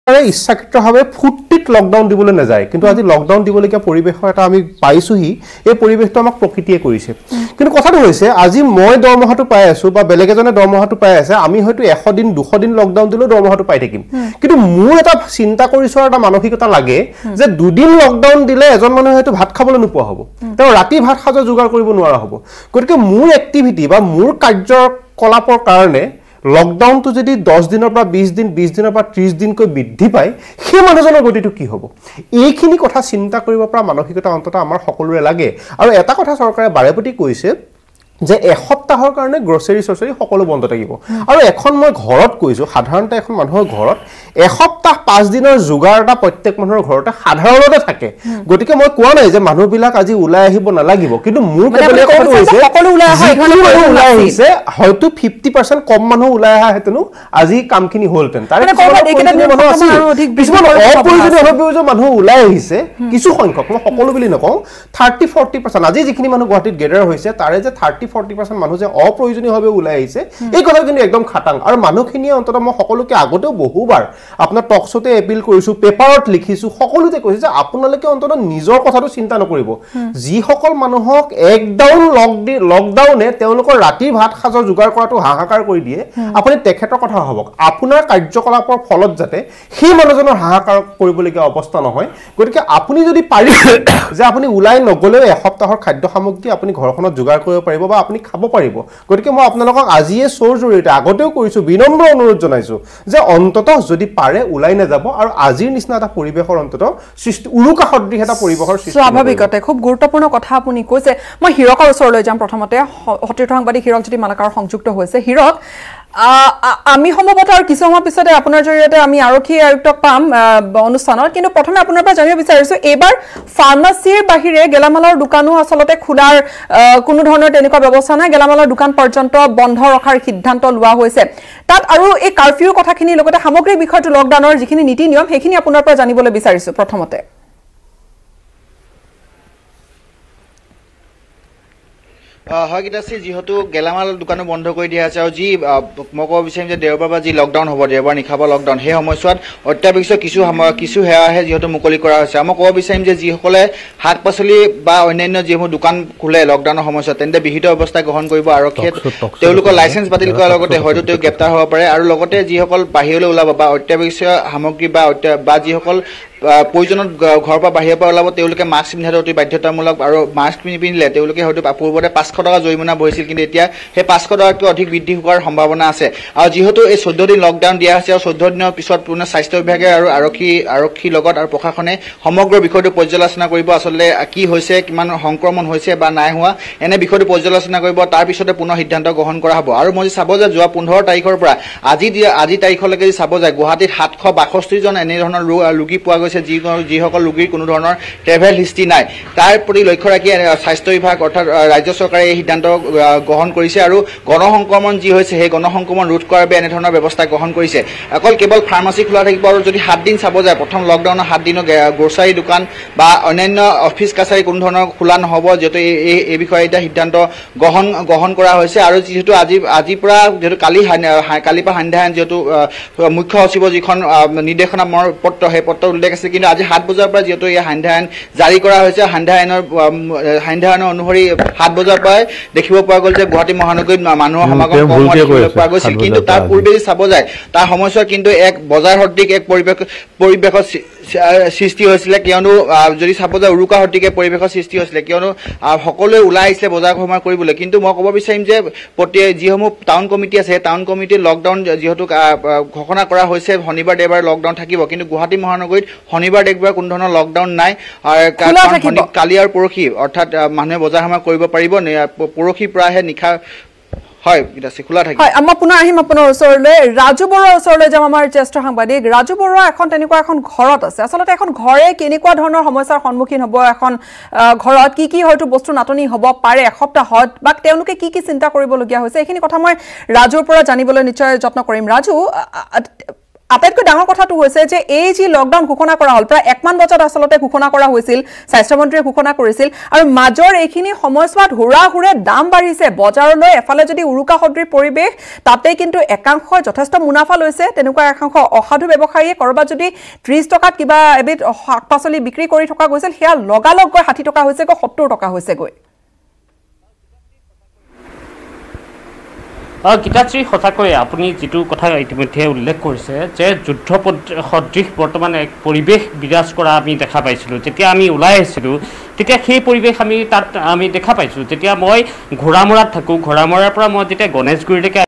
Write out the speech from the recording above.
ইচ্ছাকৃতভাৱে ফুটটিত লকডাউন দিবলৈ নাযায় কিন্তু আজি লকডাউন দিবলগীয়া পৰিৱেশ এটা আমি পাইছোহি এই পৰিৱেশটো আমাক প্ৰকৃতিয়ে কৰিছে কিন্তু কথাটো হৈছে আজি মই দৰমহাটো পাই আছো বা বেলেগ এজনে দৰমহাটো পাই আছে আমি হয়তো 100 দিন 200 দিন লকডাউন দিলেও দৰমহাটো পাই থাকিম কিন্তু মোৰ এটা চিন্তা কৰিছো এটা মানসিকতা লাগে যে দুদিন লকডাউন দিলে এজন মানুহে হয়তো ভাত খাবলৈ নোপোৱা হ'ব তেওঁ ৰাতি ভাত খাজা যোগাৰ কৰিব নোৱাৰা হ'ব গতিকে মোৰ এক্টিভিটি বা মোৰ কাৰ্যকলাপৰ কাৰণে লকডাউন তো যদি 10 দিনৰ পৰা 20 দিন 20 দিনৰ পৰা 30 দিন কৈ বৃদ্ধি পায় সেই মানুহজনৰ গতিটো কি হ'ব এইখিনি কথা চিন্তা কৰিব পৰা মানসিকতা অন্তত আমাৰ সকলোৰে লাগে আৰু এটা কথা চৰকাৰে বাৰেপতি কৈছে যে এসপ্তাহৰ কাৰণে গ্ৰসাৰী সৰসাৰী সকলো বন্ধ থাকিব আৰু এখন মই ঘৰত কৈছো সাধাৰণতে এখন মানুহৰ ঘৰত এসপ্তাহ 5 দিনৰ যোগাৰ এটা প্ৰত্যেক মানুহৰ ঘৰতে সাধাৰণতে থাকে গতিকে মই কোৱা নাই যে মানুহবিলাক আজি ওলাই আহিব নালাগিব কিন্তু মোৰ কবলে কথা হৈছে সকলো ওলাই আহিছে হয়তো 50% কম মানুহ ওলাই আহা হেতেনো আজি কামখিনি হলতেন তাৰে কিছুমান অপ্ৰয়োজনীয় মানুহ ওলাই আহিছে কিছু সংখ্যক মই সকলো বুলি নকওঁ 30-40% আজি যিখিনি মানুহ গুৱাহাটীত গেডাৰ হৈছে তাৰে যে 30-40% মানুহ যে অপ্ৰয়োজনীয়ভাৱে ওলাই আহিছে এই কথা কিন্তু একদম খাটাং আৰু মানুহখিনিয়ে অন্তত মই সকলোকে আগতেও বহুবাৰ আপোনাৰ টকছতে এপিল কৰিছো পেপাৰত লিখিছো সকলোতে কৈছে যে আপোনালোকে অন্তত নিজৰ কথাটো চিন্তা নকৰিব যি সকল মানুহক একডাউন লকডাউনে তেওঁলোকৰ ৰাতিৰ ভাত খাজৰ যোগাৰ কৰাটো হাহাকাৰ কৰি দিয়ে আপুনি তেখেতৰ কথা ভাবক আপোনাৰ কাৰ্যকলাপৰ ফলত যাতে সেই মানুহজনৰ হাহাকাৰ কৰিবলগীয়া অৱস্থা নহয় গতিকে আপুনি যদি পাৰি যে আপুনি ওলাই নগলেও এসপ্তাহৰ খাদ্য সামগ্ৰী আপুনি ঘৰখনত যোগাৰ কৰিব পাৰিব বা আপুনি খাব পাৰিব গতিকে মই আপোনালোকক আজিয়ে সোৰ জৰিয়তে আগতেও কৰিছো বিনম্ৰ অনুৰোধ জনাইছো যে অন্তত যদি পাৰে ওলাই না যাব আৰু আজিৰ নিচিনা এটা পৰিৱেশৰ অন্তত সৃষ্টি উৰুকা সদৃশ এটা পৰিৱেশৰ সৃষ্টি স্বাভাৱিকতে খুব গুৰুত্বপূৰ্ণ কথা আপুনি কৈছে মই হিৰকৰ ওচৰলৈ যাম প্ৰথমতে সতীৰ্থ সাংবাদিক হিৰক যদি মালাকাৰ সংযুক্ত হৈছে হিৰক আমি সম্ভৱত আৰু কিছু সময় পিছতে আপোনাৰ জৰিয়তে আমি আৰক্ষী আয়ুক্তক পাম অনুষ্ঠানত কিন্তু প্ৰথমে আপোনাৰ পৰা জানিব বিচাৰিছো এবাৰ ফাৰ্মাসীৰ বাহিৰে গেলামালৰ দোকানো আসলতে খোলাৰ কোনো ধৰণৰ তেনেকুৱা ব্যৱস্থা নাই গেলামালৰ দোকান পৰ্যন্ত বন্ধ ৰখাৰ সিদ্ধান্ত লোৱা হৈছে তাত আৰু এই কাৰফিউৰ কথাখিনি লগতে সামগ্ৰিক বিষয়টো লকডাউনৰ যিখিনি নীতি নিয়ম সেইখিনি আপোনাৰ পৰা জানিবলৈ বিচাৰিছো প্ৰথমতে হয় গীতাশ্ৰী যেহেতু গেলামাল দোকানো বন্ধ কৰি দিয়া আছে আৰু যি মই ক'ব বিচাৰিম যে দেওবাৰ বা যি লকডাউন হ'ব দেওবাৰ নিশাবৰ লকডাউন সেই সময়ছোৱাত অত্যাৱশ্যক কিছু সেৱাহে যিহেতু মুকলি কৰা হৈছে মই ক'ব বিচাৰিম যে যিসকলে শাক পাচলি বা অন্যান্য যিসমূহ দোকান খোলে লকডাউনৰ সময়ছোৱাত তেন্তে বিহিত ব্যৱস্থা গ্ৰহণ কৰিব আৰক্ষীয়ে তেওঁলোকৰ লাইচেন্স বাতিল কৰাৰ লগতে হয়তো তেওঁ গ্ৰেপ্তাৰ হ'ব পাৰে আৰু লগতে যিসকল বাহিৰলৈ ওলাব বা অত্যাৱশ্যক সামগ্ৰী বা যিসকল প্ৰয়োজনত ঘৰৰ পৰা বাহিৰৰ পৰা ওলাব তেওঁলোকে মাস্ক পিন্ধাটো অতি বাধ্যতামূলক আৰু মাস্ক নিপিন্ধিলে তেওঁলোকে হয়তো পূৰ্বতে 500 টকা জৰিমনা ভৰিছিল কিন্তু এতিয়া সেই 500 টকাতকৈ অধিক বৃদ্ধি হোৱাৰ সম্ভাৱনা আছে আৰু যিহেতু এই 14 দিন লকডাউন দিয়া হৈছে আৰু 14 দিনৰ পিছত পুনৰ স্বাস্থ্য বিভাগে আৰু আৰক্ষী লগত আৰু প্ৰশাসনে সমগ্ৰ বিষয়টো পৰ্যালোচনা কৰিব আচলতে কি হৈছে কিমান সংক্ৰমণ হৈছে বা নাই হোৱা এনে বিষয়টো পৰ্যালোচনা কৰিব তাৰ পিছতে পুনৰ সিদ্ধান্ত গ্ৰহণ কৰা হ'ব আৰু মই চাব যে যোৱা 15 তাৰিখৰ পৰা আজি তাৰিখলৈকে চাব যায় গুৱাহাটীত 762 জন এনে ধৰণৰ ৰোগী পোৱা গৈছে যিসকল ৰোগীৰ কোনো ধৰণৰ ট্ৰেভেল হিষ্ট্ৰী নাই তাৰ প্ৰতি লক্ষ্য ৰাখি স্বাস্থ্য বিভাগ অৰ্থাৎ ৰাজ্য চৰকাৰে এই সিদ্ধান্ত গ্ৰহণ কৰিছে আৰু গণসংক্ৰমণ যি হৈছে সেই গণসংক্ৰমণ ৰোধ কৰাৰ বাবে এনে ধৰণৰ ব্যৱস্থা গ্ৰহণ কৰিছে অকল কেৱল ফাৰ্মাচী খোলা থাকিব আৰু যদি 7 দিন চাব যায় প্ৰথম লকডাউনৰ 7 দিনৰ গ্ৰসাৰী দোকান বা অন্যান্য অফিচ কাছাৰী কোনো ধৰণৰ খোলা নহ'ব যেহেতু এই বিষয়ে এটা সিদ্ধান্ত গ্ৰহণ কৰা হৈছে আৰু যিহেতু আজিৰ পৰা যেহেতু কালিৰ পৰা সন্ধিয়া যেহেতু মুখ্য সচিবৰ যিখন নিৰ্দেশনামৰ পত্ৰ সেই পত্ৰ উল্লেখ আছে কিন্তু আজি 7 বজাৰ পৰা যেহেতু এই সন্ধিয়া আইন জাৰি কৰা হৈছে সন্ধিয়া আইনৰ অনুসৰি 7 বজাৰ পৰা দেখিব পোৱা গ'ল যে গুৱাহাটী মহানগৰীত মানুহৰ সমাগম কম হোৱা পোৱা গৈছিল কিন্তু তাৰ পূৰ্বে চাব যায় তাৰ সময়ছোৱাত কিন্তু এক বজাৰ সদৃশ এক পৰিৱেশৰ সৃষ্টি হৈছিলে কিয়নো যদি চাব যায় উৰুকা সদৃশ পৰিৱেশৰ সৃষ্টি হৈছিলে কিয়নো সকলোৱে ওলাই আহিছিলে বজাৰ সমাৰ কৰিবলৈ কিন্তু মই ক'ব বিচাৰিম যে যিসমূহ টাউন কমিটি আছে টাউন কমিটিৰ লকডাউন যিহেতু ঘোষণা কৰা হৈছে শনিবাৰ দেওবাৰ লকডাউন থাকিব কিন্তু গুৱাহাটী মহানগৰীত শনিবাৰ দেওবাৰ কোনো ধৰণৰ লকডাউন নাই কালি আৰু পৰহি অৰ্থাৎ মানুহে বজাৰ সমাৰ কৰিব পাৰিব পৰহি প্ৰায়হে নিশা হয় গীতাশ্ৰী খোলা থাকে হয় আমি পুনৰ আহিম আপোনাৰ ওচৰলৈ ৰাজু বৰুৱাৰ ওচৰলৈ যাম আমাৰ জ্যেষ্ঠ সাংবাদিক ৰাজু বৰুৱা এখন তেনেকুৱা এখন ঘৰত আছে আচলতে এখন ঘৰে কেনেকুৱা ধৰণৰ সমস্যাৰ সন্মুখীন হ'ব এখন ঘৰত কি হয়তো বস্তু নাটনি হ'ব পাৰে এসপ্তাহত বা তেওঁলোকে কি চিন্তা কৰিবলগীয়া হৈছে এইখিনি কথা মই ৰাজুৰ পৰা জানিবলৈ নিশ্চয় যত্ন কৰিম ৰাজু আটাইতকৈ ডাঙৰ কথাটো হৈছে যে এই যি লকডাউন ঘোষণা কৰা হ'ল প্ৰায় 1 মান বজাত আচলতে ঘোষণা কৰা হৈছিল স্বাস্থ্যমন্ত্ৰীয়ে ঘোষণা কৰিছিল আৰু মাজৰ এইখিনি সময়ছোৱাত হুৰে দাম বাঢ়িছে বজাৰলৈ এফালে যদি উৰুকা সদৃশ পৰিৱেশ তাতে কিন্তু একাংশ যথেষ্ট মুনাফা লৈছে তেনেকুৱা একাংশ অসাধু ব্যৱসায়ীয়ে কৰবাত যদি 30 টকাত কিবা এবিধ শাক পাচলি বিক্ৰী কৰি থকা গৈছিল সেয়া লগালগ গৈ 60 টকা হৈছে গৈ 70 টকা হৈছে গৈ গীতাশ্ৰী সঁচাকৈ আপুনি যিটো কথা ইতিমধ্যে উল্লেখ কৰিছে যে যুদ্ধ সদৃশ বৰ্তমান এক পৰিৱেশ বিৰাজ কৰা আমি দেখা পাইছিলোঁ যেতিয়া আমি ওলাই আহিছিলোঁ তেতিয়া সেই পৰিৱেশ আমি তাত আমি দেখা পাইছোঁ যেতিয়া মই ঘোঁৰামৰাত থাকোঁ ঘোঁৰামৰাৰ পৰা মই যেতিয়া গণেশগুৰিলৈকে